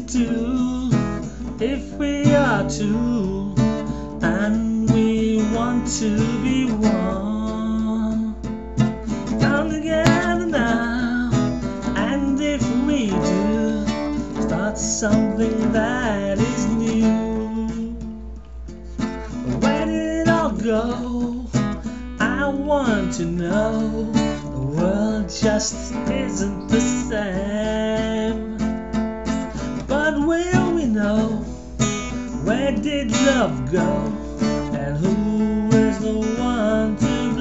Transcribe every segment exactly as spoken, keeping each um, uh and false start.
do if we are two and we want to be one? Come together now, and if we do, start something that is new. Where did it all go? I want to know. The world just isn't the same. But will we know? Where did love go? And who is the one to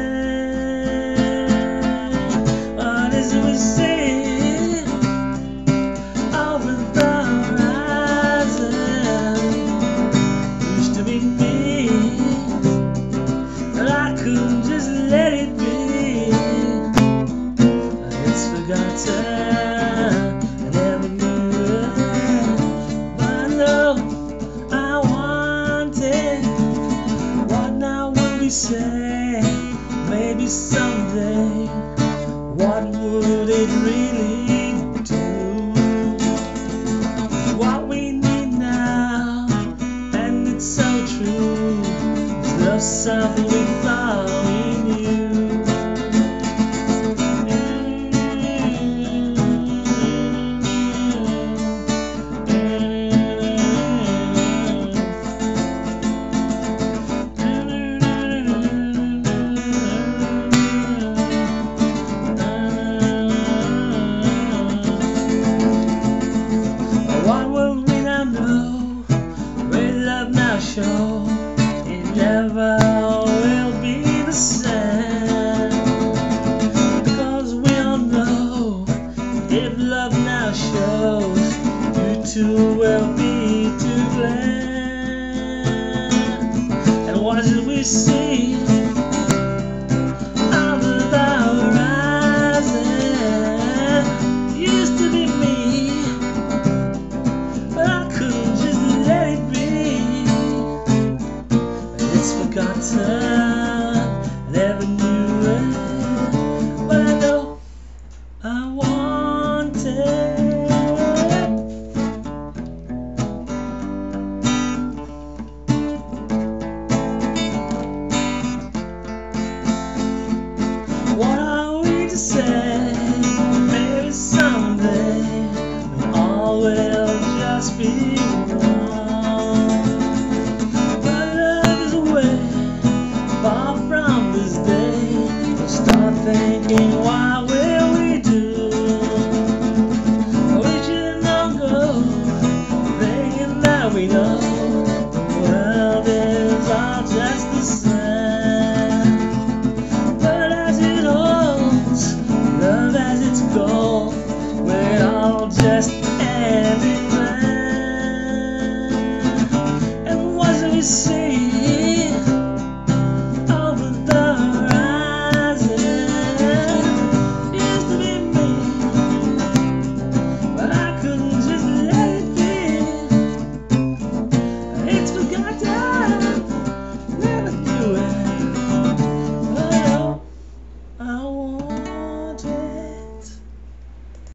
blame? What is it we see over the horizon? Used to be me, but I couldn't just let it be. It's forgotten, I never knew it, but I know I want it. What now will we say? Maybe someday. What would it really do? What we need now, and it's so true, is love something we thought we knew. Now show it never will be the same, because we all know if love now shows, you too will be to blame. And what did we see under the horizon? Used to be me, but I couldn't just let it be. It's forgotten, I never knew it, but I know I want it. What are we to say? Maybe someday we all will just be one. Far from this day, we'll start thinking, what will we do? We should not go thinking that we know the world is all just the same. But as it holds, love as its goal, we're all just everywhere. And what do we see?